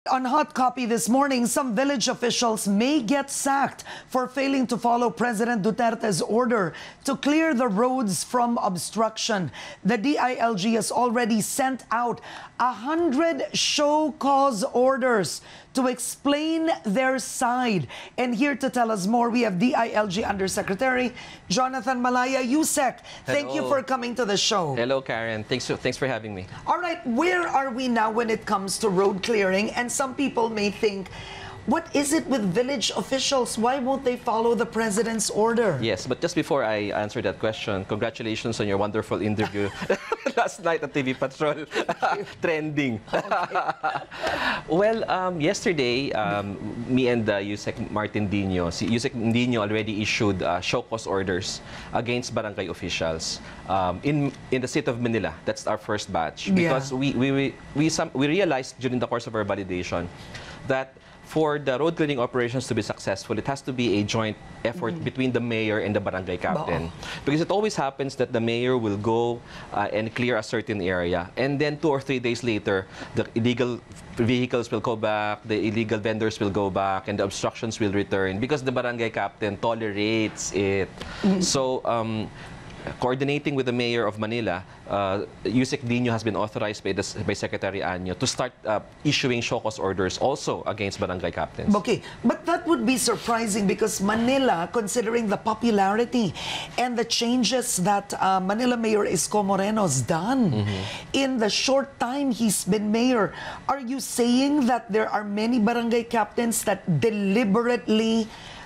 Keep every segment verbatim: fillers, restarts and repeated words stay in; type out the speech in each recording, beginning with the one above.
On Hot Copy this morning, some village officials may get sacked for failing to follow President Duterte's order to clear the roads from obstruction. The D I L G has already sent out a hundred show cause orders to explain their side. And here to tell us more, we have D I L G Undersecretary Jonathan Malaya. Usec, thank you for coming to the show. Hello, Karen. Thanks, thanks for having me. All right, where are we now when it comes to road clearing? And some people may think, what is it with village officials? Why won't they follow the president's order? Yes, but just before I answer that question, congratulations on your wonderful interview last night at T V Patrol. Trending. Okay. Well, um, yesterday, um, me and uh, Usec Martin Dino, si Usec Dino already issued uh, show cause orders against barangay officials um, in in the state of Manila. That's our first batch because yeah. we we we we, some, we realized during the course of our validation that for the road clearing operations to be successful, it has to be a joint effort mm-hmm. between the mayor and the barangay captain. Bao. Because it always happens that the mayor will go uh, and clear a certain area, and then two or three days later, the illegal vehicles will go back, the illegal vendors will go back, and the obstructions will return because the barangay captain tolerates it. Mm-hmm. So, um, coordinating with the mayor of Manila, uh, Usec Dino has been authorized by, the, by Secretary Anyo to start uh, issuing show cause orders also against barangay captains. Okay, but that would be surprising because Manila, considering the popularity and the changes that uh, Manila Mayor Isko Moreno's done mm-hmm. in the short time he's been mayor, are you saying that there are many barangay captains that deliberately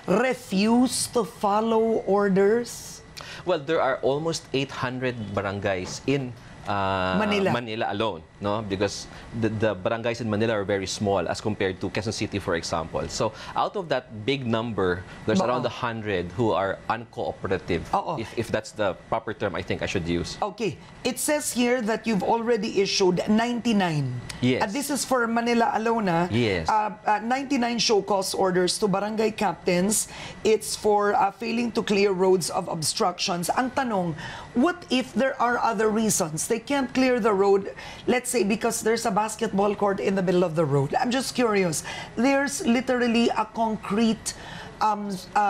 refuse to follow orders? Well, there are almost eight hundred barangays in uh, Manila. Manila alone, no? Because the, the barangays in Manila are very small as compared to Quezon City, for example. So, out of that big number, there's Ba-oh. around one hundred who are uncooperative, Uh-oh. if, if that's the proper term I think I should use. Okay. It says here that you've already issued ninety-nine. Yes. Uh, this is for Manila alone. Uh, yes. Uh, uh, ninety-nine show cause orders to barangay captains. It's for uh, failing to clear roads of obstructions. Ang tanong, what if there are other reasons? They can't clear the road, let's say because there's a basketball court in the middle of the road. I'm just curious. There's literally a concrete, um,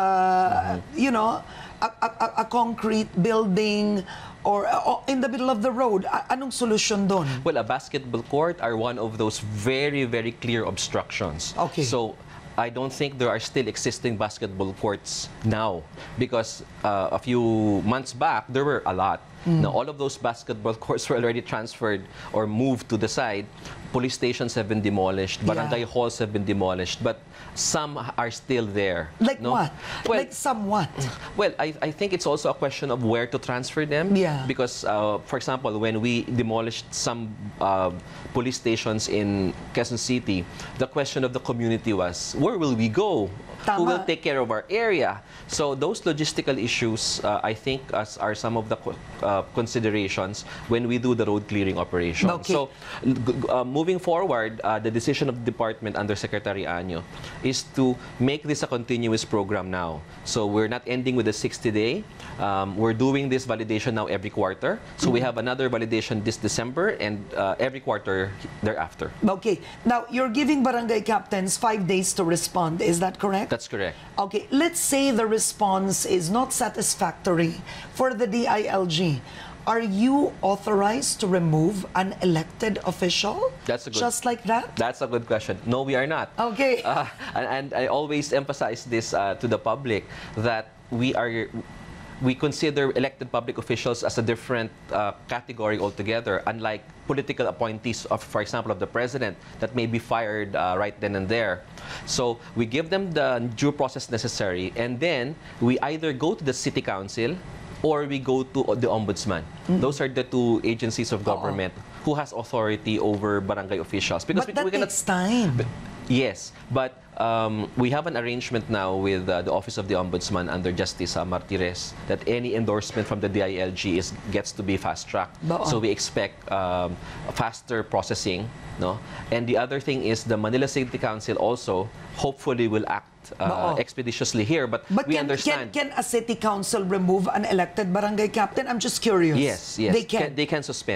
uh, mm-hmm. you know, a, a, a concrete building or uh, in the middle of the road. Anong solusyon doon? Well, a basketball court are one of those very, very clear obstructions. Okay. So, I don't think there are still existing basketball courts now because uh, a few months back, there were a lot. Mm. Now, all of those basketball courts were already transferred or moved to the side. Police stations have been demolished. Barangay yeah. halls have been demolished. But some are still there. Like no? what? Well, like somewhat? Well, I, I think it's also a question of where to transfer them. Yeah. Because, uh, for example, when we demolished some uh, police stations in Quezon City, the question of the community was, where will we go? Tama. Who will take care of our area? So those logistical issues, uh, I think, as are some of the uh, considerations when we do the road clearing operation. Okay. So uh, moving forward, uh, the decision of the department under Secretary Anyo is to make this a continuous program now. So we're not ending with a sixty day. Um, we're doing this validation now every quarter. So mm-hmm. we have another validation this December and uh, every quarter thereafter. Okay. Now, you're giving barangay captains five days to respond. Is that correct? That's correct. Okay. Let's say the response is not satisfactory for the D I L G. Are you authorized to remove an elected official? That's a good, just like that? That's a good question. No, we are not. Okay. Uh, and, and I always emphasize this uh, to the public that we are. We consider elected public officials as a different uh, category altogether, unlike political appointees of, for example, of the president that may be fired uh, right then and there. So we give them the due process necessary, and then we either go to the city council or we go to the ombudsman. Mm-hmm. Those are the two agencies of government Uh-oh. who has authority over barangay officials. Because but we, that we cannot, takes time. But, yes, but um, we have an arrangement now with uh, the Office of the Ombudsman under Justice uh, Martires that any endorsement from the D I L G is gets to be fast-tracked. So we expect um, faster processing. No? And the other thing is the Manila City Council also hopefully will act uh, expeditiously here, but, but we can, understand. Can, can a city council remove an elected barangay captain? I'm just curious. Yes, yes. They can. can they can suspend.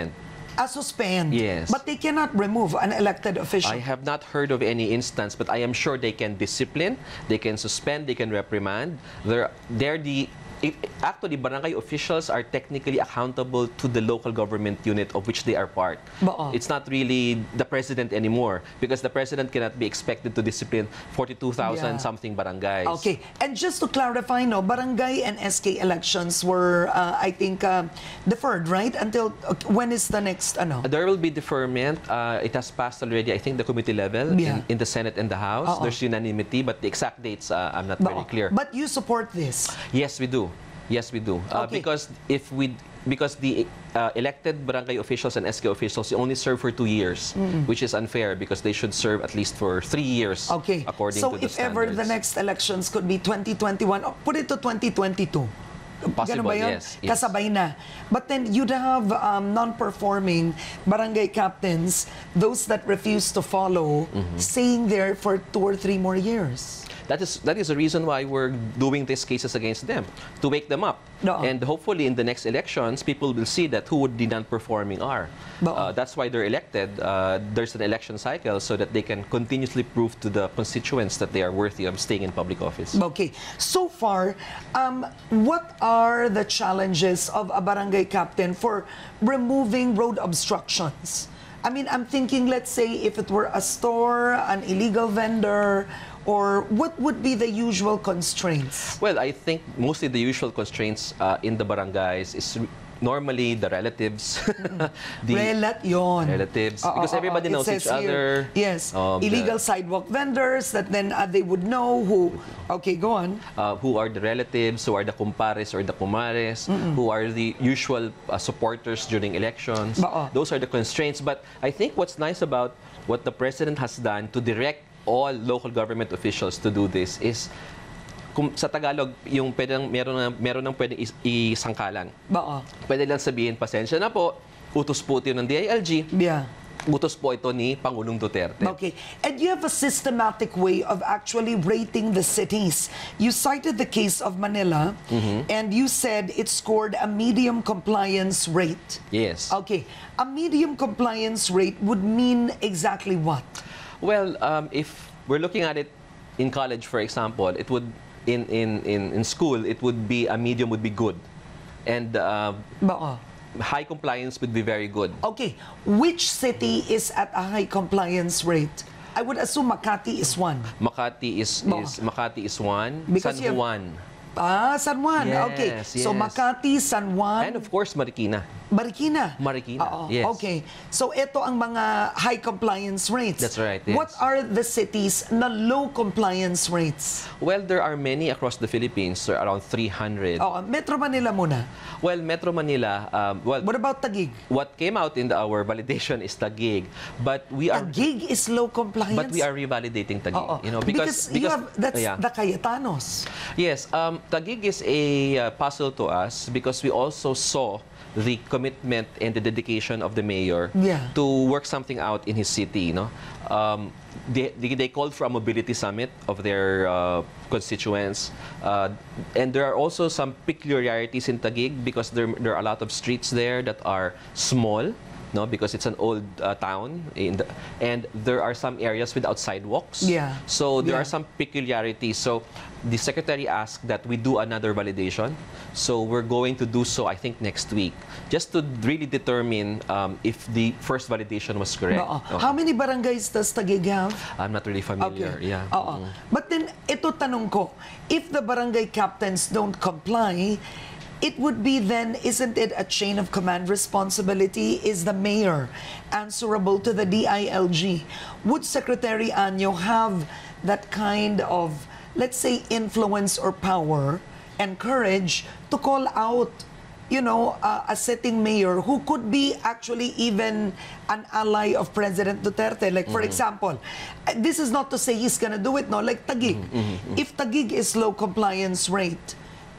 A suspend. Yes. But they cannot remove an elected official. I have not heard of any instance, but I am sure they can discipline, they can suspend, they can reprimand. They're, they're the... If, actually, barangay officials are technically accountable to the local government unit of which they are part. Bao. It's not really the president anymore because the president cannot be expected to discipline forty-two thousand Yeah. something barangays. Okay. And just to clarify, no, barangay and S K elections were, uh, I think, uh, deferred, right? Until, uh, when is the next, ano? There will be deferment. Uh, it has passed already, I think, the committee level Yeah. in, in the Senate and the House. Uh-oh. There's unanimity, but the exact dates, uh, I'm not very Bao. clear. But you support this? Yes, we do. Yes, we do. Uh, Okay. Because if we, because the uh, elected barangay officials and S K officials only serve for two years, mm-hmm. which is unfair because they should serve at least for three years. Okay. According so to the if ever the standards. next elections could be twenty twenty-one, oh, put it to twenty twenty-two. Possible, Ganun ba yun? yes, yes. Kasabay na. But then you'd have um, non-performing barangay captains, those that refuse to follow, mm-hmm. staying there for two or three more years. That is that is the reason why we're doing these cases against them, to wake them up. No. And hopefully in the next elections, people will see that who the non-performing are. No. Uh, that's why they're elected. Uh, there's an election cycle so that they can continuously prove to the constituents that they are worthy of staying in public office. Okay. So far, um, what are the challenges of a barangay captain for removing road obstructions? I mean, I'm thinking, let's say, if it were a store, an illegal vendor, or what would be the usual constraints? Well, I think mostly the usual constraints uh, in the barangays is normally the relatives. the Relat yun. relatives. Oo, because oo, everybody oo. It knows says each here, other. Yes. Um, Illegal the- sidewalk vendors that then uh, they would know who. Okay, go on. Uh, who are the relatives, who are the kumpares or the kumares, who are the usual uh, supporters during elections. Bao. Those are the constraints. But I think what's nice about what the president has done to direct all local government officials to do this is, kung sa Tagalog, yung pwedeng, meron, na, meron ng pwedeng is, isangkalan. Bao. Pwede lang sabihin, pasensya na po, utos po ito ng D I L G, Yeah. utos po ito ni Pangulong Duterte. Okay. And you have a systematic way of actually rating the cities. You cited the case of Manila, and you said it scored a medium compliance rate. Yes. Okay. A medium compliance rate would mean exactly what? Well, um, if we're looking at it in college, for example, it would, in, in, in, in school, it would be, a medium would be good. And uh, Bao. high compliance would be very good. Okay. Which city is at a high compliance rate? I would assume Makati is one. Makati is, Bao. is, Makati is one. Because San you have- Juan. Ah, San Juan. Okay. Yes, So yes. Makati, San Juan, And of course, Marikina. Marikina. Marikina, Oo, yes. Okay. So ito ang mga high compliance rates. That's right, yes. What are the cities na low compliance rates? Well, there are many across the Philippines, so around three hundred. Oh, Metro Manila muna. Well, Metro Manila, um, well, What about Taguig? what came out in the, our validation is Taguig, but we are Taguig is low compliance. but we are revalidating Taguig. Oo. You know, because, because, you have, that's yeah. the Cayetanos. Yes, um, Taguig is a uh, puzzle to us because we also saw the commitment and the dedication of the mayor Yeah. to work something out in his city. No, um, they, they they called for a mobility summit of their uh, constituents, uh, and there are also some peculiarities in Taguig because there there are a lot of streets there that are small. No, because it's an old uh, town, in the, and there are some areas without sidewalks. Yeah. So there Yeah. are some peculiarities. So the secretary asked that we do another validation. So we're going to do so, I think, next week, just to really determine um, if the first validation was correct. Oo. Okay. How many barangays does Taguig have? I'm not really familiar. Yeah. Oo. Mm. But then, ito tanong ko, if the barangay captains don't comply, it would be then, isn't it a chain of command responsibility? Is the mayor answerable to the D I L G? Would Secretary Anyo have that kind of, let's say, influence or power and courage to call out, you know, uh, a sitting mayor who could be actually even an ally of President Duterte? Like, for example, uh, this is not to say he's gonna do it, no? Like Taguig. If Taguig is low compliance rate,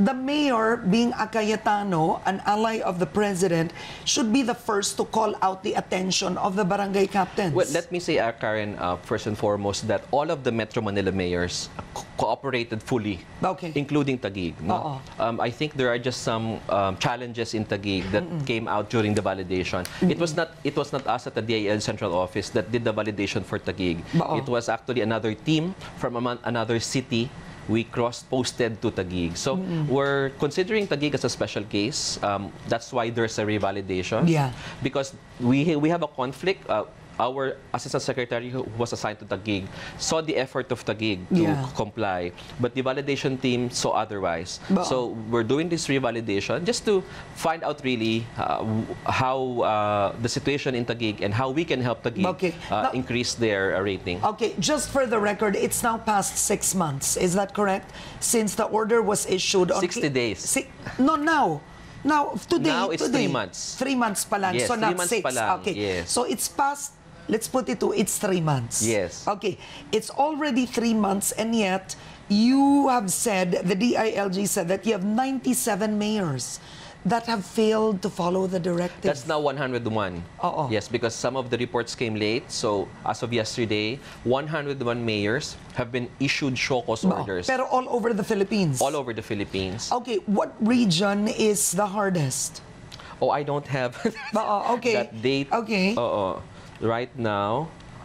the mayor, being a Cayetano, an ally of the president, should be the first to call out the attention of the barangay captains. Well, let me say, uh, Karen, uh, first and foremost, that all of the Metro Manila mayors co cooperated fully, okay. including Taguig. No? Um, I think there are just some um, challenges in Taguig that mm -mm. came out during the validation. Mm -mm. It was not it was not us at the D I L Central Office that did the validation for Taguig. Uh-oh. It was actually another team from a, another city. We cross-posted to Taguig. So mm-hmm. we're considering Taguig as a special case. Um, that's why there's a revalidation. Yeah. Because we, we have a conflict. Uh, our Assistant Secretary who was assigned to Taguig saw the effort of Taguig to yeah. comply, but the validation team saw otherwise. But, so we're doing this revalidation just to find out really uh, how uh, the situation in Taguig and how we can help Taguig okay. uh, now, increase their uh, rating. Okay, just for the record, it's now past six months. Is that correct? Since the order was issued on sixty days. Si no, now. Now, today, now it's today, three months. Three months pa lang, yes, so not months six. Pa lang. Okay, yes. So it's past, let's put it to, it's three months. Yes. Okay, it's already three months and yet you have said, the D I L G said that you have ninety-seven mayors that have failed to follow the directive. That's now one hundred one. Uh-oh. Yes, because some of the reports came late. So as of yesterday, one hundred one mayors have been issued show cause orders. Pero all over the Philippines? All over the Philippines. Okay, what region is the hardest? Oh, I don't have uh, okay. that date okay. uh, right now.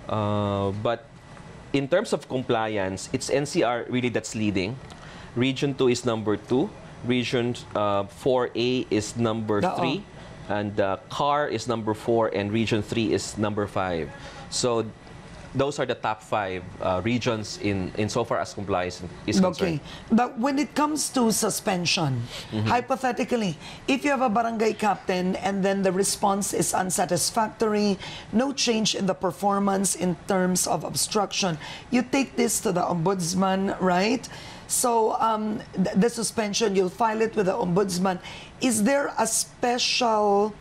Uh, but in terms of compliance, it's N C R really that's leading. Region two is number two. Region uh, four A is number Uh-oh. three, and uh, C A R is number four, and Region three is number five. So those are the top five uh, regions in in so far as compliance is concerned. Okay, but when it comes to suspension, mm-hmm. hypothetically, if you have a barangay captain and then the response is unsatisfactory, no change in the performance in terms of obstruction, you take this to the ombudsman, right? So um, th the suspension, you'll file it with the ombudsman. Is there a special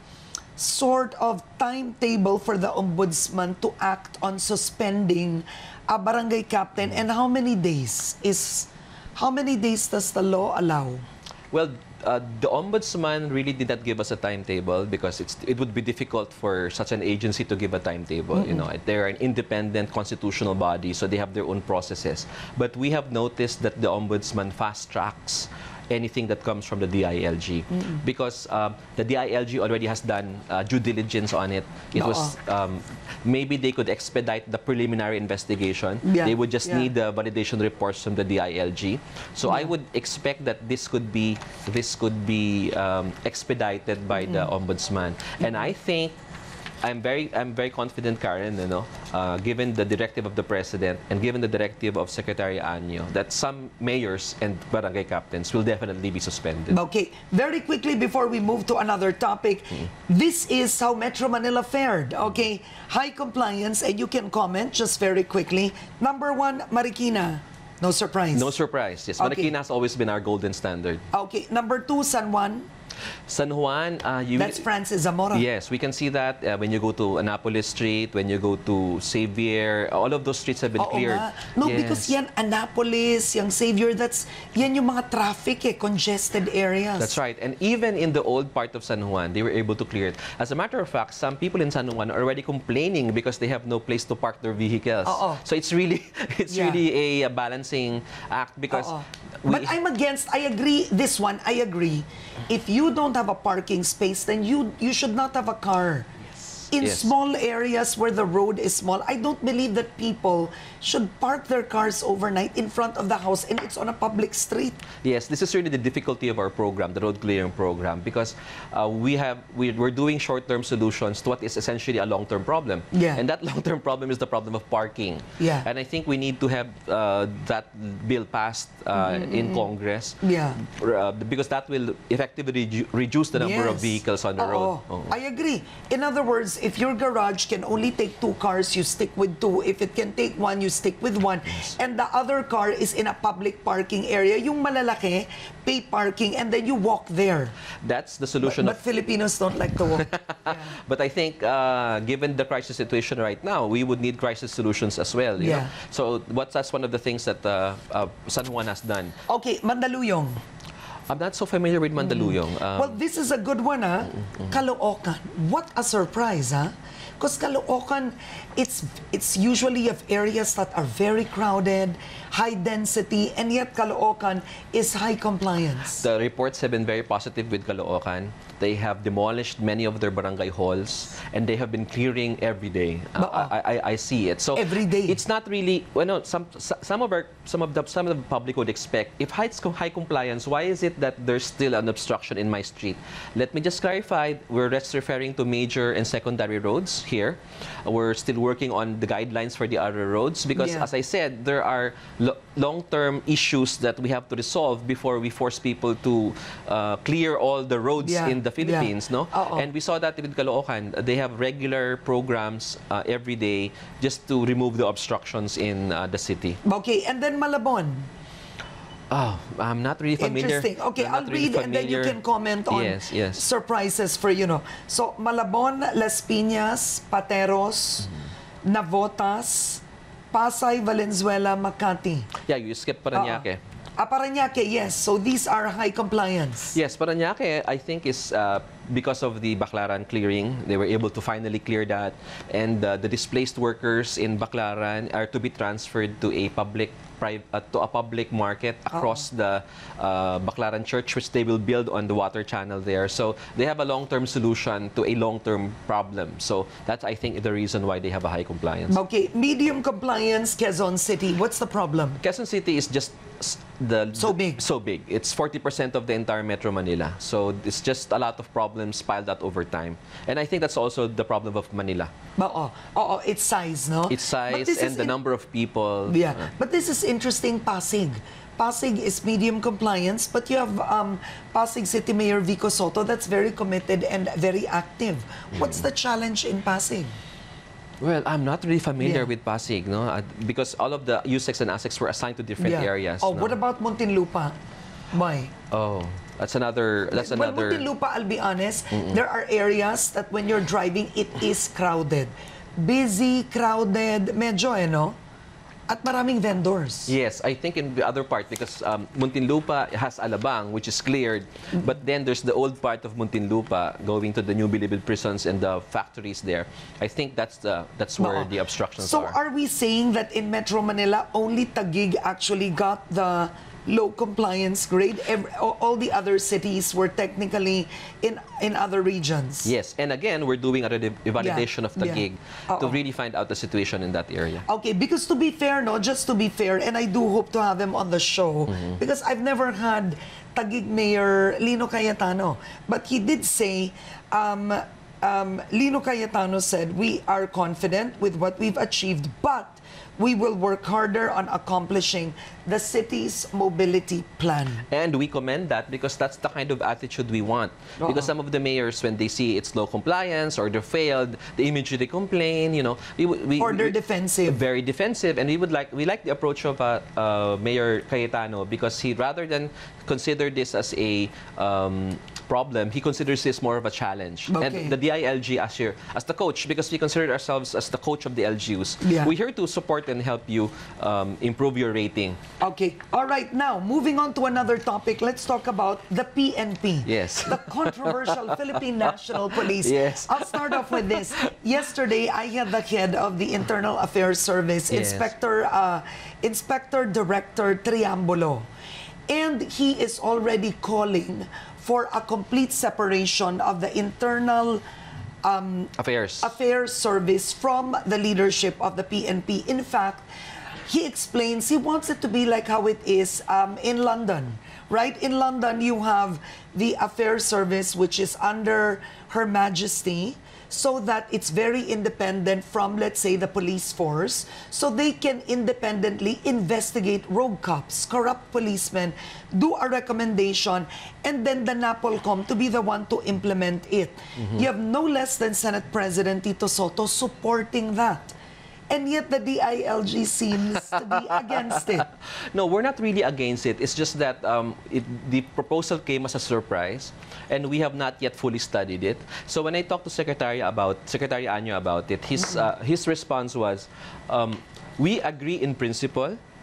sort of timetable for the ombudsman to act on suspending a barangay captain? And how many days is, how many days does the law allow? Well, uh, the ombudsman really did not give us a timetable because it's, it would be difficult for such an agency to give a timetable. Mm-hmm. You know, they're an independent constitutional body, so they have their own processes. But we have noticed that the ombudsman fast tracks anything that comes from the D I L G mm-hmm. because um, the D I L G already has done uh, due diligence on it. It no. was um, maybe they could expedite the preliminary investigation. Yeah. They would just yeah. need the validation reports from the D I L G. So yeah. I would expect that this could be this could be um, expedited by mm-hmm. the ombudsman. Mm-hmm. And I think I'm very, I'm very confident, Karen, you know, uh, given the directive of the President and given the directive of Secretary Anyo, that some mayors and barangay captains will definitely be suspended. Okay, very quickly before we move to another topic, mm-hmm. this is how Metro Manila fared, okay? High compliance, and you can comment just very quickly. Number one, Marikina. No surprise. No surprise, yes. Okay. Marikina has always been our golden standard. Okay, number two, San Juan. San Juan, uh, you... That's Francis Zamora. Yes, we can see that uh, when you go to Annapolis Street, when you go to Xavier, all of those streets have been Oo cleared. Nga. No, yes. because yan, Annapolis, yung Xavier, that's, yan yung mga traffic, eh, congested areas. That's right. And even in the old part of San Juan, they were able to clear it. As a matter of fact, some people in San Juan are already complaining because they have no place to park their vehicles. Oo. So it's really, it's Yeah. really a balancing act because... We, but I'm against, I agree, this one, I agree. If you don't have a parking space, then you you should not have a car. In Yes. small areas where the road is small, I don't believe that people should park their cars overnight in front of the house and it's on a public street. Yes, this is really the difficulty of our program, the road clearing program, because uh, we have we, we're doing short-term solutions to what is essentially a long-term problem. Yeah. And that long-term problem is the problem of parking. Yeah. And I think we need to have uh, that bill passed uh, mm-hmm. in Congress. Yeah. Uh, because that will effectively redu reduce the number Yes. of vehicles on the Oo. road. Oh. I agree. In other words, if your garage can only take two cars, you stick with two. If it can take one, you stick with one. Yes. And the other car is in a public parking area. Yung malalaki, pay parking, and then you walk there. That's the solution. But, but Filipinos don't like to walk. Yeah. But I think, uh, given the crisis situation right now, we would need crisis solutions as well. You Yeah. know? So what's that's one of the things that uh, uh, San Juan has done. Okay, Mandaluyong. I'm not so familiar with Mandaluyong. Um, Well, this is a good one, ah. Caloocan. What a surprise, ah. Because Caloocan, it's it's usually of areas that are very crowded, high density, and yet Caloocan is high compliance. The reports have been very positive with Caloocan. They have demolished many of their barangay halls, and they have been clearing every day. Uh, I, I, I see it. So every day. It's not really. Well, no. Some some of our some of the some of the public would expect, if high high compliance, why is it that there's still an obstruction in my street? Let me just clarify. We're just referring to major and secondary roads here. We're still working on the guidelines for the other roads because, Yeah. as I said, there are lo long-term issues that we have to resolve before we force people to uh, clear all the roads Yeah. in the Philippines, Yeah. no? Uh-oh. And we saw that with Caloocan. They have regular programs uh, every day just to remove the obstructions in uh, the city. Okay, and then Malabon. Oh, I'm not really familiar. Interesting. Okay, I'm I'll not really read and then you familiar. can comment on Yes, yes. surprises for, you know. So, Malabon, Las Piñas, Pateros, Mm-hmm. Navotas, Pasay, Valenzuela, Makati. Yeah, you skip Parañaque. Ah, Parañaque, yes. So, these are high compliance. Yes, Parañaque, I think, is uh, because of the Baclaran clearing. They were able to finally clear that. And uh, the displaced workers in Baclaran are to be transferred to a public pri- uh, to a public market across Uh-oh. the uh, Baclaran Church, which they will build on the water channel there. So they have a long-term solution to a long-term problem. So that's, I think, the reason why they have a high compliance. Okay, medium compliance, Quezon City. What's the problem? Quezon City is just s- the So big. So big. It's forty percent of the entire Metro Manila. So it's just a lot of problems piled up over time. And I think that's also the problem of Manila. Oo, oo, its size, no? Its But size this and is the in- number of people. Yeah, Uh, but this is interesting, Pasig. Pasig is medium compliance, but you have um, Pasig City Mayor Vico Soto that's very committed and very active. What's the challenge in Pasig? Well, I'm not really familiar Yeah. with Pasig, no, uh, because all of the Usecs and Asecs were assigned to different areas. Oh, no? what about Muntinlupa? Why? Oh, that's another. That's Well, another. Muntinlupa, I'll be honest, there are areas that when you're driving, it is crowded. Busy, crowded, medyo, eh, no? At maraming vendors. Yes, I think in the other part, because um, Muntinlupa has Alabang, which is cleared, but then there's the old part of Muntinlupa going to the new Bilibid prisons and the factories there. I think that's the that's where Oo. the obstructions So are. are we saying that in Metro Manila, only Taguig actually got the low compliance grade? Every, all the other cities were technically in in other regions. Yes, and again, we're doing a re- evaluation Yeah, of the yeah. gig to Oo. really find out the situation in that area. Okay, because to be fair, no, just to be fair, and I do hope to have him on the show, Mm-hmm. because I've never had Taguig Mayor Lino Cayetano, but he did say, um, um, Lino Cayetano said, we are confident with what we've achieved, but we will work harder on accomplishing the city's mobility plan. And we commend that because that's the kind of attitude we want. Oo. Because some of the mayors, when they see it's low compliance or they're failed, they immediately complain. You know, we, we Or they're we- defensive. very defensive, and we would like we like the approach of uh, uh, Mayor Cayetano because he, rather than consider this as a um, problem, he considers this more of a challenge. Okay. And the D I L G as your as the coach, because we consider ourselves as the coach of the L G Us. Yeah. We're here to support and help you um, improve your rating. Okay, all right, now, moving on to another topic, let's talk about the P N P. Yes. The controversial Philippine National Police. Yes. I'll start off with this. Yesterday, I had the head of the Internal Affairs Service, Yes. Inspector, uh, Inspector Director Triambulo. And he is already calling for a complete separation of the internal um, Affairs. Affairs Service from the leadership of the P N P. In fact, he explains he wants it to be like how it is um, in London, right? In London, you have the Affairs Service, which is under Her Majesty, so that it's very independent from, let's say, the police force, so they can independently investigate rogue cops, corrupt policemen, do a recommendation, and then the NAPOLCOM to be the one to implement it. You have no less than Senate President Tito Soto supporting that. And yet the D I L G seems to be against it. No, we're not really against it. It's just that um, it, the proposal came as a surprise, and we have not yet fully studied it. So when I talked to Secretary about Secretary Anyo about it, his uh, his response was, um, "We agree in principle,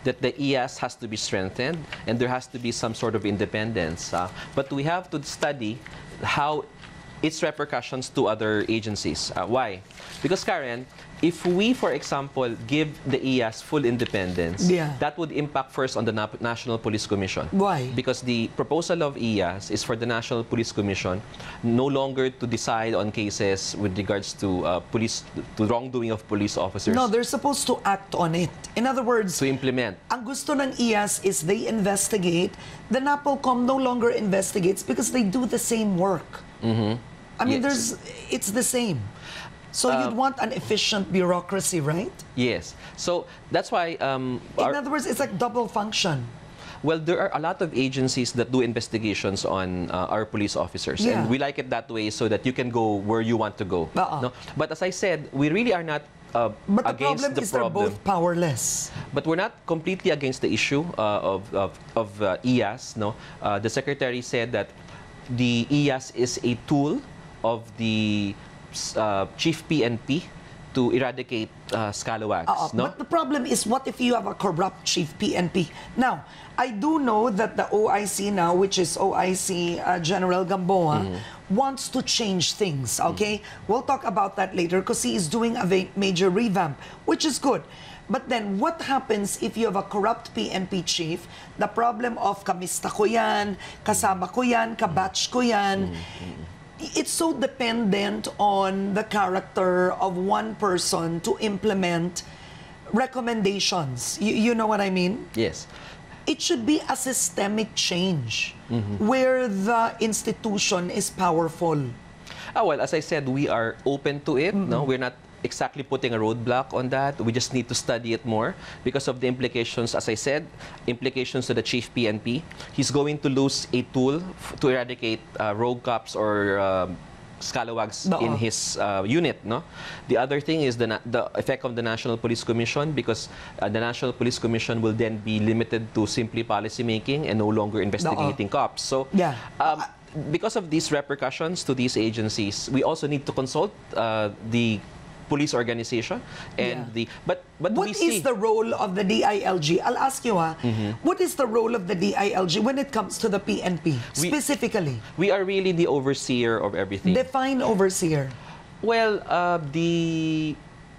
that the I A S has to be strengthened and there has to be some sort of independence. Uh, but we have to study how its repercussions to other agencies. Uh, why? Because, Karen, if we, for example, give the I A S full independence, yeah. that would impact first on the Na National Police Commission. Why? Because the proposal of I A S is for the National Police Commission no longer to decide on cases with regards to uh, police, to wrongdoing of police officers. No, they're supposed to act on it. In other words, to implement. Ang gusto ng I A S is they investigate. The NAPOLCOM no longer investigates because they do the same work. Mm-hmm. I mean, yes. there's, it's the same. So uh, you'd want an efficient bureaucracy, right? Yes. So that's why... Um, In our, other words, it's like double function. Well, there are a lot of agencies that do investigations on uh, our police officers. Yeah. And we like it that way so that you can go where you want to go. Uh-uh. No? But as I said, we really are not uh, but the against problem the is problem. they're both powerless. But we're not completely against the issue uh, of, of, of uh, I A S. No? Uh, the Secretary said that the I A S is a tool of the uh, Chief P N P to eradicate uh, scalawags. Uh, no? But the problem is, what if you have a corrupt Chief P N P? Now, I do know that the O I C now, which is O I C uh, General Gamboa, mm-hmm. wants to change things, okay? Mm-hmm. We'll talk about that later because he is doing a major revamp, which is good. But then, what happens if you have a corrupt P N P chief? The problem of kamista ko yan, kasama ko yan, kabatch ko yan. Mm-hmm. It's so dependent on the character of one person to implement recommendations. You, you know what I mean? Yes. It should be a systemic change mm-hmm. where the institution is powerful. Ah, well, as I said, we are open to it. Mm-hmm. No, we're not exactly putting a roadblock on that. We just need to study it more because of the implications, as I said, implications to the Chief P N P. He's going to lose a tool to eradicate uh, rogue cops or um, scalawags no. in his uh, unit. No, the other thing is the the effect of the National Police Commission, because uh, the National Police Commission will then be limited to simply policy making and no longer investigating no. cops. So yeah. Um, because of these repercussions to these agencies, we also need to consult uh, the police organization and yeah. the but but what we is see the role of the D I L G? I'll ask you, ah, mm-hmm. what is the role of the D I L G when it comes to the P N P we, specifically? We are really the overseer of everything. Define overseer. Well, uh, the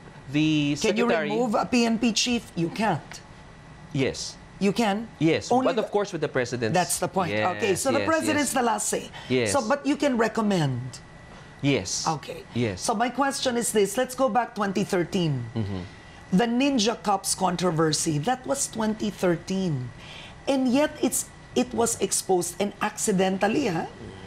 the can secretary. you remove a P N P chief? You can't. Yes. You can? Yes, Only but of course with the president. That's the point. Yes, okay, so yes, the president's yes. the last say. Yes. So, but you can recommend. Yes. Okay. Yes. So my question is this. Let's go back twenty thirteen. Mm-hmm. The Ninja Cops controversy, that was twenty thirteen. And yet it's it was exposed and accidentally ah,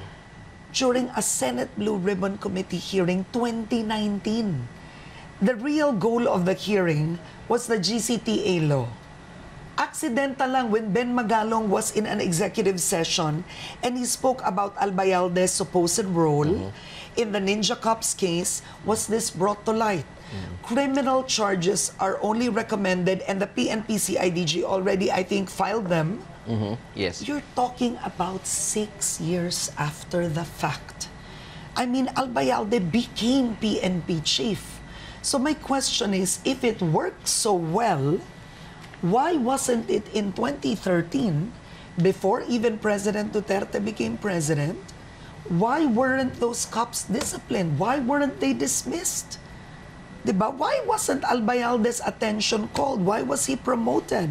during a Senate Blue Ribbon Committee hearing twenty nineteen. The real goal of the hearing was the G C T A law. Accidental lang when Ben Magalong was in an executive session and he spoke about Albayalde's supposed role mm-hmm. in the Ninja Cops case, was this brought to light. Mm-hmm. Criminal charges are only recommended, and the P N P C I D G already, I think, filed them. Mm-hmm. Yes. You're talking about six years after the fact. I mean, Albayalde became P N P chief. So my question is, if it worked so well, why wasn't it in twenty thirteen, before even President Duterte became president, why weren't those cops disciplined? Why weren't they dismissed? Diba? Why wasn't Albayalde's attention called? Why was he promoted?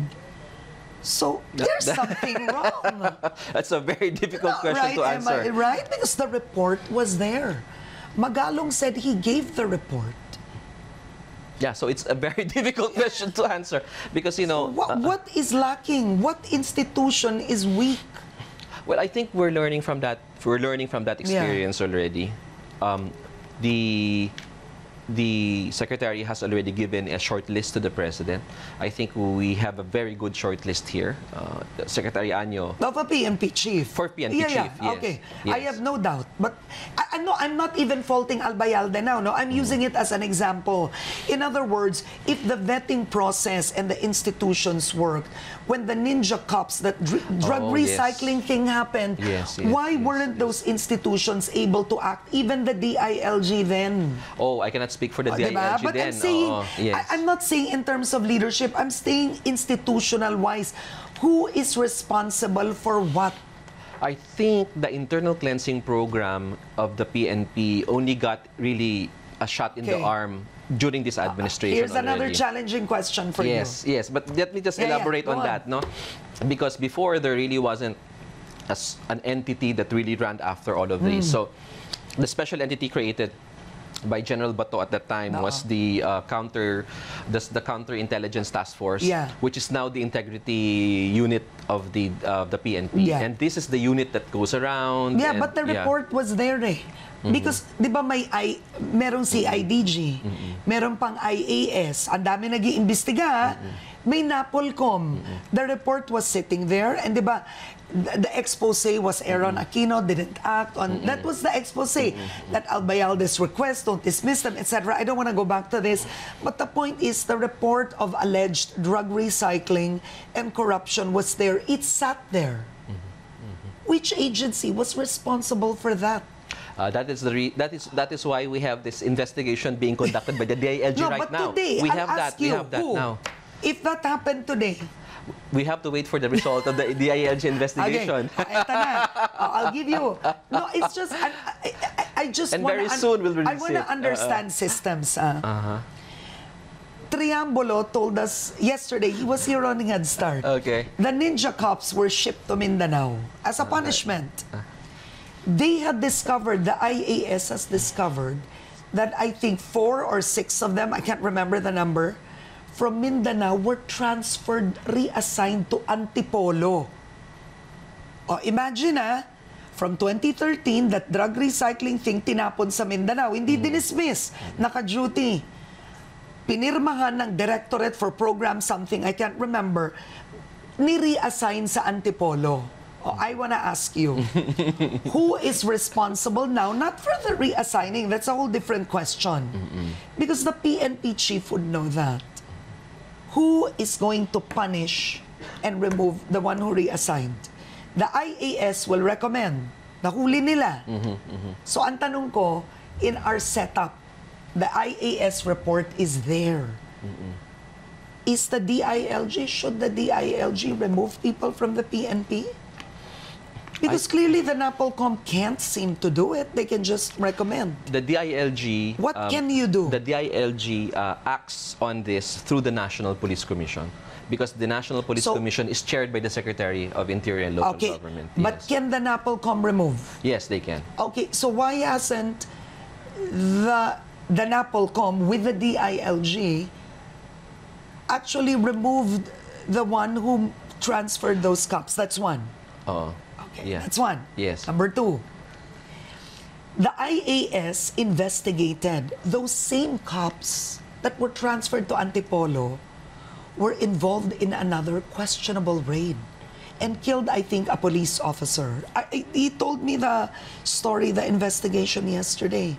So, there's something wrong. That's a very difficult No, question right? to answer. Am I right? Because the report was there. Magalong said he gave the report. Yeah, so it's a very difficult question to answer because, you know... So what, uh, what is lacking? What institution is weak? Well, I think we're learning from that. We're learning from that experience yeah. already. Um, the the secretary has already given a short list to the president. I think we have a very good short list here. Uh, Secretary Anyo. Of a P N P chief. For P N P yeah, chief, yeah. yes. Okay. Yes. I have no doubt. But I, I know I'm not even faulting Albayalde now. No, I'm mm. using it as an example. In other words, if the vetting process and the institutions worked, when the Ninja Cops, that dr drug oh, recycling yes. thing happened, yes, yes, why yes, weren't yes. those institutions able to act? Even the D I L G then. Oh, I cannot speak for the Oh, D I L G diba? But then. I'm saying, Oo, yes. I, I'm not saying in terms of leadership, I'm saying institutional-wise. Who is responsible for what? I think the internal cleansing program of the P N P only got really a shot in the Okay. arm during this administration. Here's another already. challenging question for Yes, you. yes. But let me just Yeah, yeah, elaborate go on on. that, no? Because before there really wasn't as an entity that really ran after all of Hmm. these. So the special entity created by General Bato at that time Oo. was the uh, counter the, the counterintelligence task force, Yeah. which is now the integrity unit of the uh, the P N P. Yeah. And this is the unit that goes around. Yeah, and- but the yeah. report was there eh. Because, di ba may I, merong C I D G, meron pang I A S, ang dami nag-iimbestiga, may NAPOLCOM. The report was sitting there, and di ba, the, the expose was Aaron Aquino didn't act on, that was the expose, that Albayalde's request, don't dismiss them, et cetera. I don't want to go back to this, but the point is the report of alleged drug recycling and corruption was there. It sat there. Which agency was responsible for that? Uh, that is the re that is that is why we have this investigation being conducted by the D I L G No, right but now. today, we I'll have ask that. you, we have that who? now. If that happened today, We have to wait for the result of the D I L G okay, investigation. oh, eto na. Oh, I'll give you. No, it's just, I, I, I- I just And wanna very un- soon we'll I release want to it. understand systems. ah. Uh-huh. Triambolo told us yesterday, he was here on Head Start. Okay. The ninja cops were shipped to Mindanao as a punishment. They had discovered, the I A S has discovered, that I think four or six of them, I can't remember the number, from Mindanao were transferred, reassigned to Antipolo. Oh, imagine ah, from twenty thirteen, that drug recycling thing tinapon sa Mindanao, hindi dinismiss, naka-duty. Pinirmahan ng Directorate for Program something, I can't remember, ni-reassign sa Antipolo. Oh, I want to ask you, who is responsible now, not for the reassigning, that's a whole different question. Because the P N P chief would know that. Who is going to punish and remove the one who reassigned? The I A S will recommend. Nahuli nila. So ang tanong ko, in our setup, the I A S report is there. Is the D I L G, should the D I L G remove people from the P N P? Because clearly the NAPOLCOM can't seem to do it. They can just recommend. The D I L G. What can you do? The D I L G uh, acts on this through the National Police Commission, because the National Police So- Commission is chaired by the Secretary of Interior and Local Okay, Government. but Yes. can the NAPOLCOM remove? Yes, they can. Okay, so why hasn't the the NAPOLCOM with the D I L G actually removed the one who transferred those cops? That's one. Oh. Okay, Yeah. that's one. Yes. Number two, the I A S investigated those same cops that were transferred to Antipolo were involved in another questionable raid and killed, I think, a police officer. I, I- he told me the story, the investigation yesterday.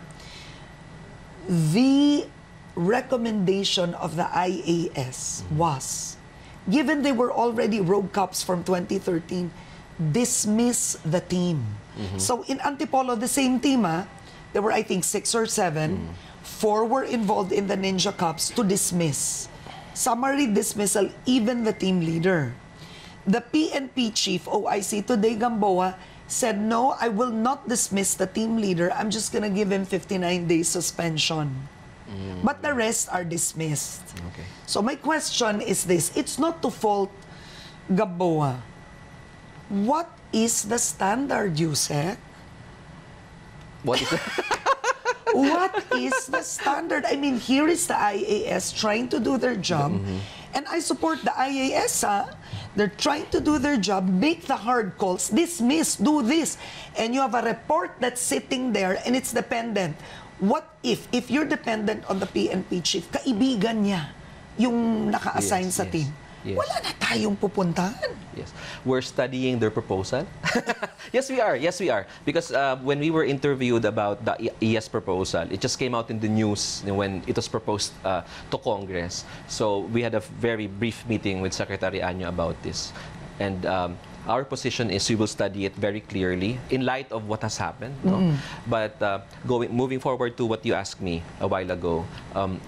The recommendation of the I A S was, given they were already rogue cops from twenty thirteen, dismiss the team. So in Antipolo, the same team, ah, there were, I think, six or seven. Four were involved in the ninja cops to dismiss. Summary dismissal, even the team leader. The P N P chief, O I C, today Gamboa, said, no, I will not dismiss the team leader. I'm just gonna give him fifty-nine days suspension. But the rest are dismissed. Okay. So my question is this, it's not to fault Gamboa. What is the standard, Usec? What is it? What is the standard? I mean, here is the I A S trying to do their job, and I support the I A S. Ah. They're trying to do their job, make the hard calls, dismiss, do this, and you have a report that's sitting there and it's dependent. What if, if you're dependent on the P N P chief, kaibigan niya yung naka-assign Yes, sa yes, team? yes. Wala na tayong pupuntahan. Yes. We're studying their proposal. Yes, we are. Yes, we are. Because uh, when we were interviewed about the E S proposal, it just came out in the news when it was proposed uh, to Congress. So we had a very brief meeting with Secretary Anyo about this. And um, our position is we will study it very clearly in light of what has happened. No? Mm. But uh, going moving forward to what you asked me a while ago, um,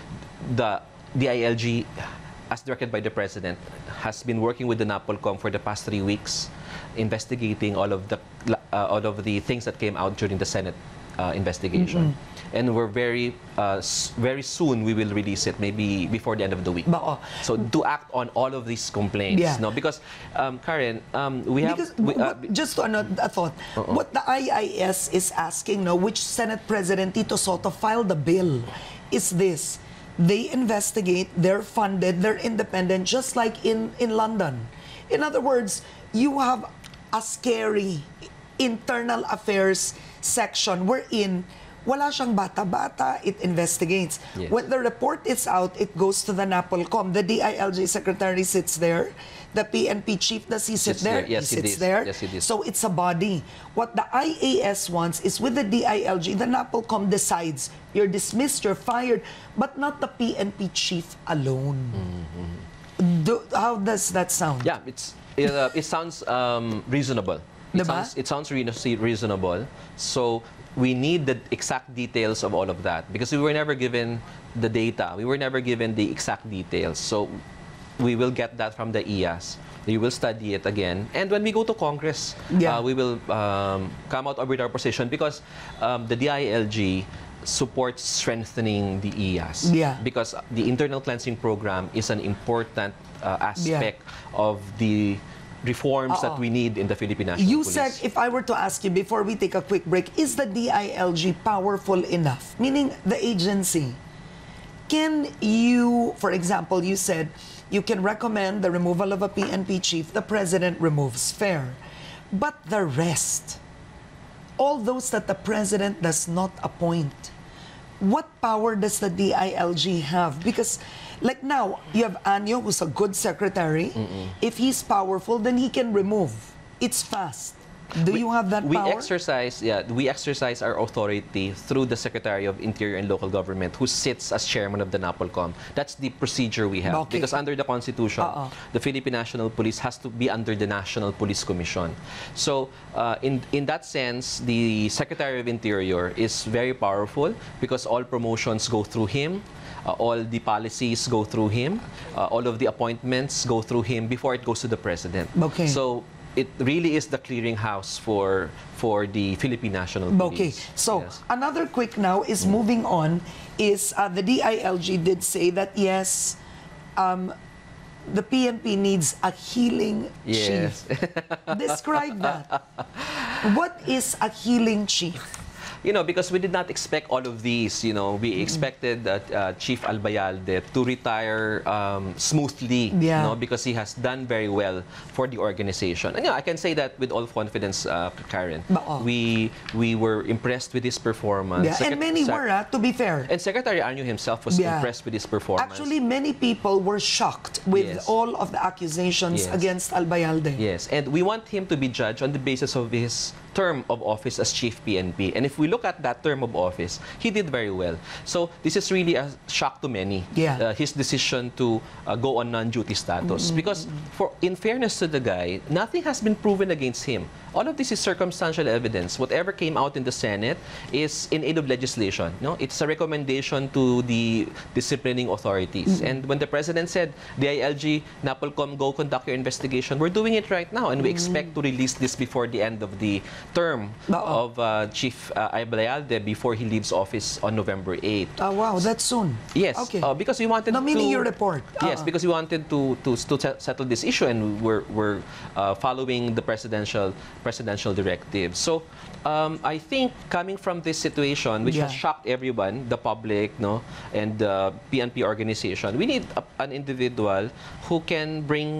the D I L G, as directed by the President, has been working with the NAPOLCOM for the past three weeks, investigating all of the uh, all of the things that came out during the Senate uh, investigation. Mm-hmm. And we're very, uh, very soon we will release it, maybe before the end of the week. Bako. So to act on all of these complaints, yeah. no, because um, Karen, um, we have because, we, uh, what, just ano, a thought. Uh -oh. What the I I S is asking, no, which Senate President Tito Soto filed the bill, is this: they investigate, they're funded, they're independent, just like in in London. In other words, you have a scary internal affairs section wherein wala siyang bata-bata, it investigates. Yes. When the report is out, it goes to the NAPOLCOM. The D I L G secretary sits there. The P N P chief, does he sit Sits there? there. Yes, he he sits did. there. Yes, he did. So it's a body. What the I A S wants is with the D I L G, the NAPOLCOM decides you're dismissed, you're fired, but not the P N P chief alone. Mm-hmm. Do, how does that sound? Yeah, it's it, uh, it sounds um, reasonable. It Diba? sounds, it sounds re reasonable. So we need the exact details of all of that because we were never given the data. We were never given the exact details. So we will get that from the I A S. We will study it again. And when we go to Congress, yeah. uh, we will um, come out with our position because um, the D I L G supports strengthening the I A S. Yeah. Because the internal cleansing program is an important uh, aspect yeah. of the reforms Uh-oh. that we need in the Philippine National Usec, Police. if I were to ask you before we take a quick break, is the D I L G powerful enough? Meaning the agency. Can you, for example, you said you can recommend the removal of a P N P chief, the president removes, fair. But the rest, all those that the president does not appoint, what power does the D I L G have? Because like now, you have Anyo, who's a good secretary. Mm-mm. If he's powerful, then he can remove. It's fast. Do we, you have that we power? Exercise, yeah, we exercise our authority through the Secretary of Interior and Local Government, who sits as chairman of the NAPOLCOM. That's the procedure we have. Okay. Because under the Constitution, uh-uh. the Philippine National Police has to be under the National Police Commission. So, uh, in, in that sense, the Secretary of Interior is very powerful because all promotions go through him. Uh, all the policies go through him. Uh, all of the appointments go through him before it goes to the President. Okay. So, it really is the clearinghouse for for the Philippine National Okay, Police. so yes. another quick now is mm. moving on is uh, the D I L G did say that yes, um, the P N P needs a healing yes. chief. Describe that. What is a healing chief? You know, because we did not expect all of these, you know, we expected uh, uh, Chief Albayalde to retire um, smoothly, yeah. you know, because he has done very well for the organization. And, you know, I can say that with all confidence, uh, Karen. Ba-oh. We we were impressed with his performance. Yeah. Secret And many Sec were, uh, to be fair. And Secretary Anyo himself was yeah. impressed with his performance. Actually, many people were shocked with yes. all of the accusations yes. against Albayalde. Yes, and we want him to be judged on the basis of his term of office as Chief P N P. And if we look at that term of office, he did very well. So this is really a shock to many, yeah. uh, his decision to uh, go on non-duty status. Mm-hmm. Because for in fairness to the guy, nothing has been proven against him. All of this is circumstantial evidence. Whatever came out in the Senate is in aid of legislation. No? It's a recommendation to the disciplining authorities. Mm-hmm. And when the President said, D I L G, NAPOLCOM, go conduct your investigation, we're doing it right now. And we mm-hmm. expect to release this before the end of the term Uh-oh. of uh, Chief uh, Albayalde before he leaves office on November eighth. Oh, wow, that's soon. Yes, okay. uh, because we wanted no, to... meaning your report. Yes, uh-uh. because we wanted to, to, to settle this issue and we're, we're uh, following the presidential presidential directive. So, um, I think coming from this situation, which yeah. has shocked everyone, the public, no, and the P N P organization, we need a, an individual who can bring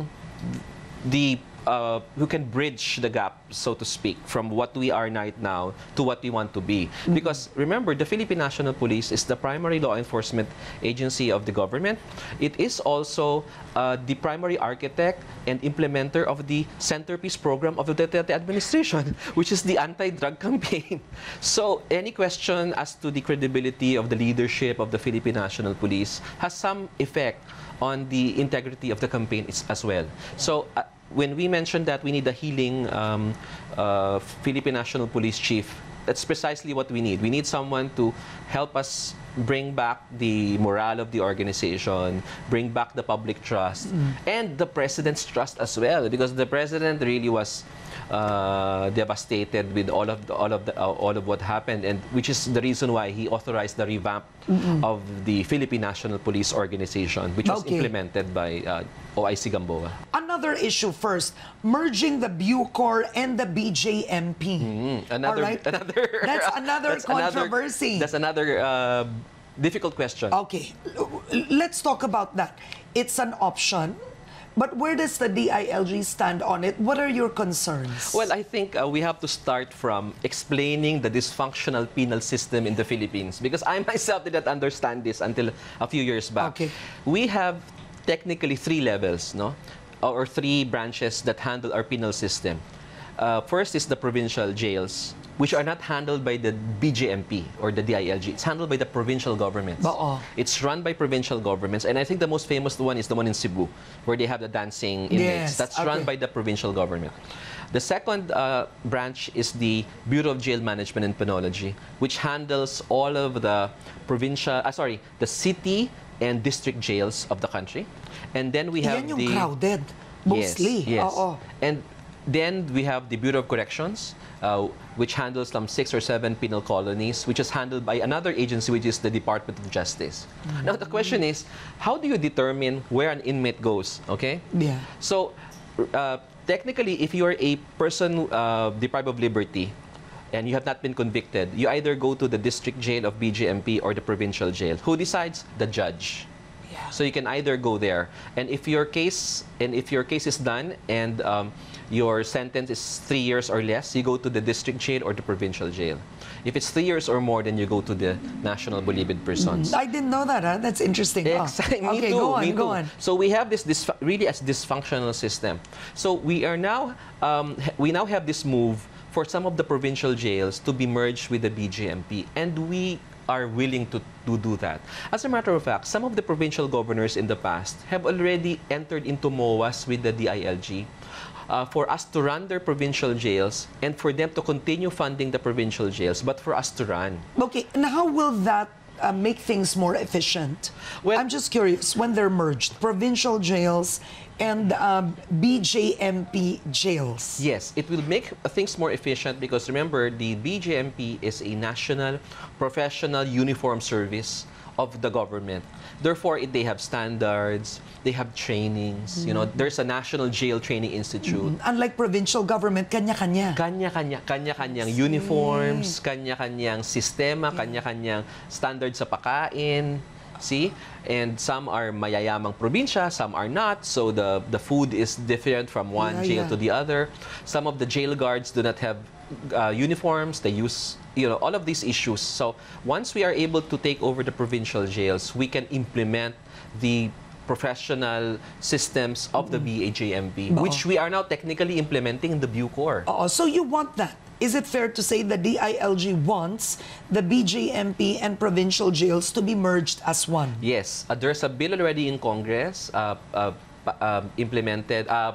the Uh, who can bridge the gap, so to speak, from what we are right now to what we want to be. Mm-hmm. Because remember, the Philippine National Police is the primary law enforcement agency of the government. It is also uh, the primary architect and implementer of the centerpiece program of the Duterte administration, which is the anti-drug campaign. So any question as to the credibility of the leadership of the Philippine National Police has some effect on the integrity of the campaign as well. So uh, when we mentioned that we need a healing um, uh, Philippine National Police Chief, that's precisely what we need. We need someone to help us bring back the morale of the organization, bring back the public trust, mm. and the president's trust as well, because the president really was uh, devastated with all of the, all of the, uh, all of what happened, and which is the reason why he authorized the revamp mm-hmm. of the Philippine National Police Organization, which was okay. implemented by uh, O I C Gamboa. Another issue first, merging the Bucor and the B J M P. Mm, another, right? another, that's another that's controversy. Another, that's another uh, difficult question. Okay, let's talk about that. It's an option, but where does the D I L G stand on it? What are your concerns? Well, I think uh, we have to start from explaining the dysfunctional penal system in the Philippines, because I myself did not understand this until a few years back. Okay. We have technically three levels, no, or three branches that handle our penal system. Uh, first is the provincial jails, which are not handled by the B J M P or the D I L G. It's handled by the provincial governments. Uh-oh. It's run by provincial governments, and I think the most famous one is the one in Cebu, where they have the dancing inmates. Yes, That's okay. run by the provincial government. The second uh, branch is the Bureau of Jail Management and Penology, which handles all of the provincial, uh, sorry, the city and district jails of the country. And then we have Yan yung the crowded, mostly. Yes, yes. Oo. And then we have the Bureau of Corrections, uh, which handles some six or seven penal colonies, which is handled by another agency, which is the Department of Justice. Mm-hmm. Now, the question is, how do you determine where an inmate goes, okay? Yeah. So, uh, technically, if you are a person uh, deprived of liberty, and you have not been convicted, you either go to the district jail of B J M P or the provincial jail. Who decides? The judge. Yeah. So you can either go there, and if your case and if your case is done and um, your sentence is three years or less, you go to the district jail or the provincial jail. If it's three years or more, then you go to the National Bolived Prisons. I didn't know that. Huh? That's interesting. Exactly. Oh. Me okay, too. go on, me go too. on. So we have this, this really as dysfunctional system. So we are now um, we now have this move for some of the provincial jails to be merged with the B J M P, and we are willing to, to do that. As a matter of fact, some of the provincial governors in the past have already entered into M O As with the D I L G uh, for us to run their provincial jails and for them to continue funding the provincial jails, but for us to run. Okay, and how will that uh, make things more efficient? Well, I'm just curious, when they're merged, provincial jails and um, B J M P jails. Yes, it will make things more efficient because remember, the B J M P is a national professional uniform service of the government. Therefore, it, they have standards, they have trainings, mm-hmm. you know, there's a National Jail Training Institute. Mm-hmm. Unlike provincial government, kanya-kanya. Kanya-kanya, kanya-kanyang uniforms, kanya-kanyang sistema, yeah. kanya-kanyang standards sa pagkain. See? And some are mayayamang probinsya, some are not. So the, the food is different from one yeah, jail yeah. to the other. Some of the jail guards do not have uh, uniforms. They use, you know, all of these issues. So once we are able to take over the provincial jails, we can implement the professional systems of the B J M P, Oo. which we are now technically implementing in the Bucor. Oh, so you want that? Is it fair to say the D I L G wants the B J M P and provincial jails to be merged as one? Yes. Uh, there's a bill already in Congress uh, uh, uh, implemented, uh,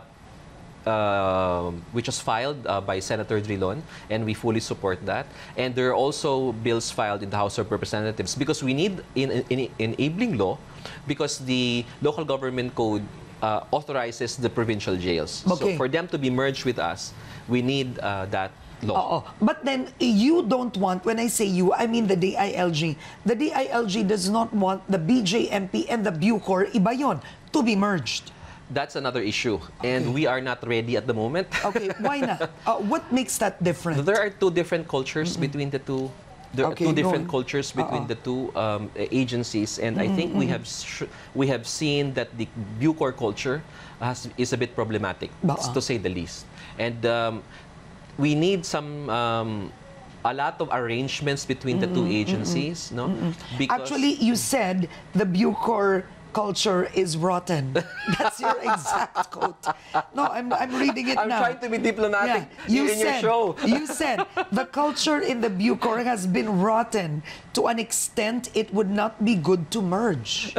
uh, which was filed uh, by Senator Drilon, and we fully support that. And there are also bills filed in the House of Representatives because we need in, in, in enabling law, because the local government code uh, authorizes the provincial jails. Okay. So for them to be merged with us, we need uh, that law. Oo. But then, you don't want, when I say you, I mean the D I L G. The D I L G does not want the B J M P and the Bucor, iba yun, to be merged. That's another issue. Okay. And we are not ready at the moment. Okay, why not? Uh, what makes that different? There are two different cultures mm-hmm. between the two. There okay, are two different on. cultures between uh-uh. the two um, agencies, and mm-hmm, I think mm-hmm. we have sh we have seen that the Bucor culture has, is a bit problematic, uh-uh. to say the least. And um, we need some um, a lot of arrangements between mm-hmm, the two agencies, mm-hmm, no? Mm-hmm. Because actually, you said the Bucor culture is rotten. That's your exact quote. No, I'm, I'm reading it I'm now. trying to be diplomatic yeah. you in said, your show. You said the culture in the Bucor has been rotten to an extent it would not be good to merge.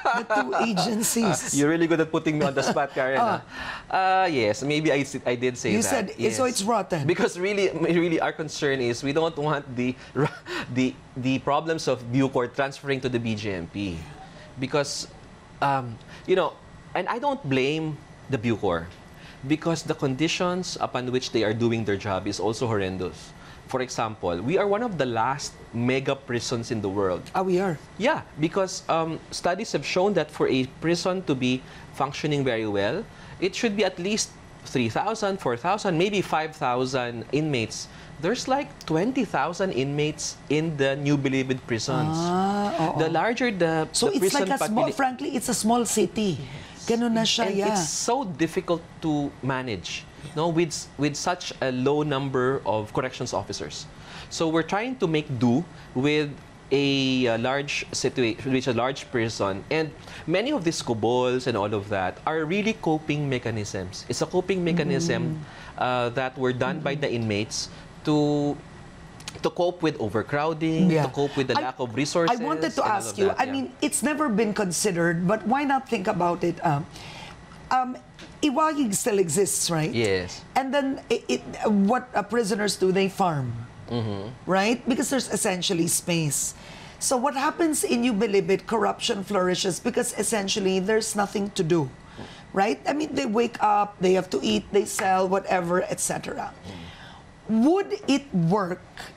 The two agencies. You're really good at putting me on the spot, Karen. Uh, uh, yes, maybe I, I did say you that. said, yes. so it's rotten. Because really, really our concern is we don't want the, the, the problems of Bucor transferring to the B J M P. Because, um, you know, and I don't blame the Bucor because the conditions upon which they are doing their job is also horrendous. For example, we are one of the last mega prisons in the world. Ah, we are? Yeah, because um, studies have shown that for a prison to be functioning very well, it should be at least three thousand, four thousand, maybe five thousand inmates. There's like twenty thousand inmates in the New Bilibid prisons. Ah, oo. The larger the, so the it's prison like a small, frankly, it's a small city. Ganun na siya, and yeah. it's so difficult to manage, yeah. no, with, with such a low number of corrections officers. So we're trying to make do with a, a large situation, which a large prison, and many of these kubols and all of that are really coping mechanisms. It's a coping mechanism mm. uh, that were done mm. by the inmates to to cope with overcrowding, yeah. to cope with the I, lack of resources. I wanted to ask you, that, I yeah. mean, it's never been considered, but why not think about it? Um, um, Iwagig still exists, right? Yes. And then it, it, what uh, prisoners do, they farm, mm-hmm. right? Because there's essentially space. So what happens in New Bilibid, corruption flourishes because essentially there's nothing to do, right? I mean, they wake up, they have to eat, they sell, whatever, et cetera. Mm. Would it work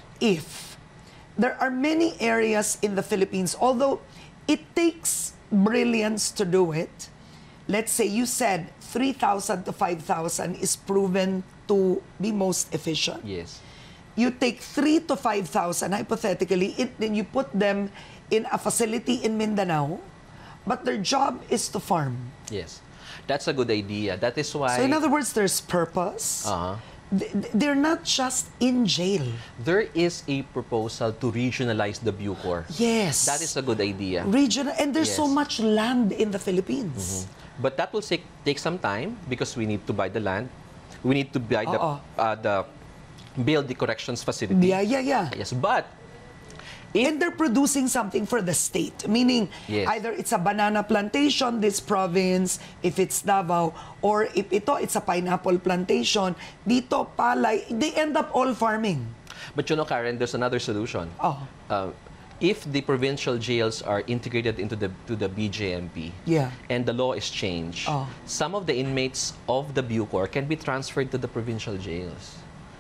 if there are many areas in the Philippines, although it takes brilliance to do it? Let's say you said three thousand to five thousand is proven to be most efficient. Yes. You take three to five thousand, hypothetically, it, then you put them in a facility in Mindanao, but their job is to farm. Yes. That's a good idea. That is why... So in other words, there's purpose. Uh-huh. They're not just in jail. There is a proposal to regionalize the Bucor. Yes. That is a good idea. Regional, and there's yes. so much land in the Philippines. Mm-hmm. But that will take, take some time because we need to buy the land. We need to buy the, uh-uh. uh, the build the corrections facility. Yeah, yeah, yeah. Yes, but if, and they're producing something for the state, meaning yes. either it's a banana plantation, this province, if it's Davao, or if ito, it's a pineapple plantation, dito, palay, they end up all farming. But you know, Karen, there's another solution. Oh. Uh, if the provincial jails are integrated into the to the B J M P, yeah. and the law is changed, oh. some of the inmates of the Bucor can be transferred to the provincial jails.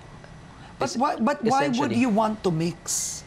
But why, but why would you want to mix?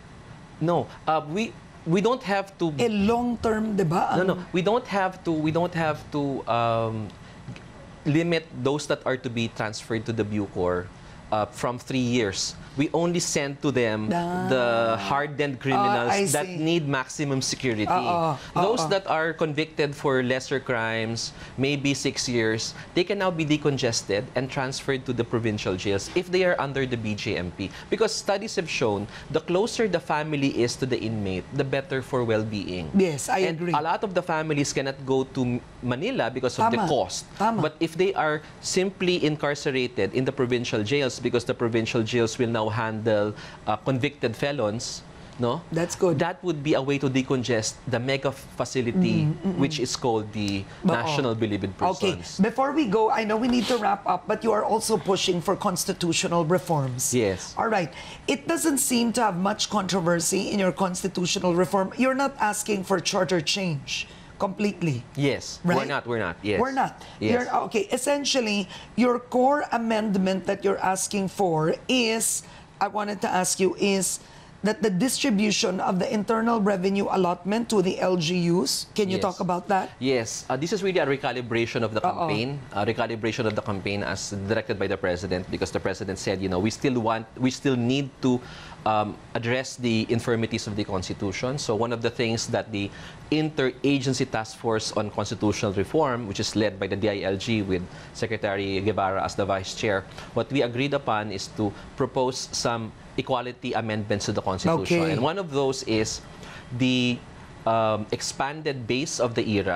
No, uh, we we don't have to. A long term, diba? No, no, we don't have to. We don't have to um, limit those that are to be transferred to the Bucor uh, from three years. We only send to them ah. the hardened criminals uh, that need maximum security. Uh, uh, uh, those uh. that are convicted for lesser crimes, maybe six years, they can now be decongested and transferred to the provincial jails if they are under the B J M P. Because studies have shown the closer the family is to the inmate, the better for well-being. Yes, I and agree. A lot of the families cannot go to Manila because of Tama. the cost. Tama. But if they are simply incarcerated in the provincial jails, because the provincial jails will now handle uh, convicted felons, no? That's good. That would be a way to decongest the mega facility, mm, mm, which is called the but, National oh. Bilibid Prisons. Okay, before we go, I know we need to wrap up, but you are also pushing for constitutional reforms. Yes. All right. It doesn't seem to have much controversy in your constitutional reform. You're not asking for charter change completely. Yes. Right? We're not. We're not. Yes. We're not. Yes. You're, okay. Essentially, your core amendment that you're asking for is, I wanted to ask you, is that the distribution of the internal revenue allotment to the L G Us. Can you yes. talk about that? Yes. Uh, this is really a recalibration of the campaign, a recalibration of the campaign as directed by the President, because the President said, you know, we still want, we still need to um, address the infirmities of the Constitution. So one of the things that the Interagency Task Force on Constitutional Reform, which is led by the D I L G with Secretary Guevara as the Vice Chair, what we agreed upon is to propose some equality amendments to the Constitution. Okay. And one of those is the um, expanded base of the E R A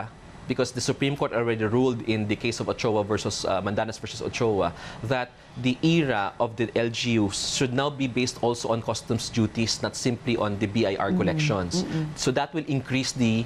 because the Supreme Court already ruled in the case of Ochoa versus uh, Mandanas versus Ochoa that the era of the L G Us should now be based also on customs duties, not simply on the B I R collections. Mm-hmm. So that will increase the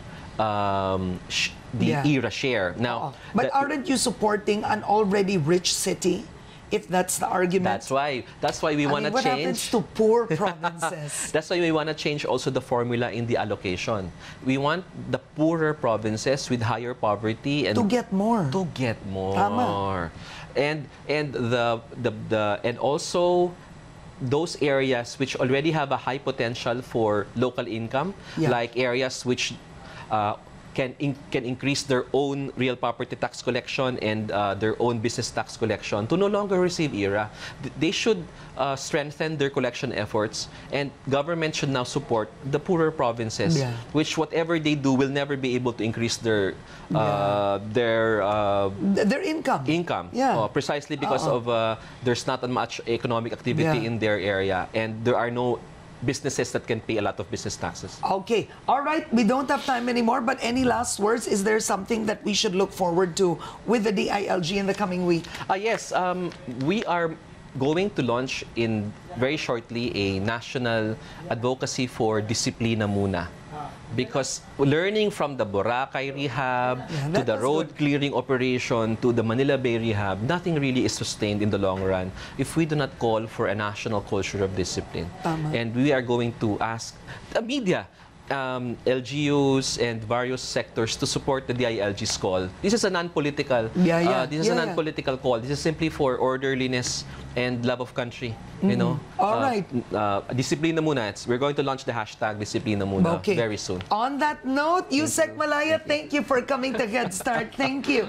um, sh the yeah. era share. Now, uh -oh. But aren't you supporting an already rich city? If that's the argument. That's why. That's why we want to change. What happens to poor provinces? That's why we want to change also the formula in the allocation. We want the poorer provinces with higher poverty and to get more. To get more. Tama. And and the the the and also those areas which already have a high potential for local income, yeah. like areas which uh, can in, can increase their own real property tax collection and uh, their own business tax collection to no longer receive E R A. They should uh, strengthen their collection efforts, and government should now support the poorer provinces, yeah. which whatever they do will never be able to increase their uh, yeah. their uh, their income. Income, yeah. uh, precisely because uh -oh. of uh, there's not much economic activity yeah. in their area, and there are no businesses that can pay a lot of business taxes. Okay. All right. We don't have time anymore, but any last words? Is there something that we should look forward to with the D I L G in the coming week? Uh, yes. Um, we are going to launch in very shortly a national advocacy for Disiplina Muna. Because learning from the Boracay rehab, yeah, to the road good. clearing operation, to the Manila Bay rehab, nothing really is sustained in the long run if we do not call for a national culture of discipline. Tama. And we are going to ask the media, um, L G Us and various sectors to support the D I L G's call. This is a non-political yeah, yeah. uh, this is yeah, a non-political yeah. call. This is simply for orderliness and love of country. Mm-hmm. You know, all uh, right. Uh, Disiplina Muna. It's, we're going to launch the hashtag Disiplina Muna okay. very soon. On that note, Usec Malaya, thank you for coming to Head Start. Thank you.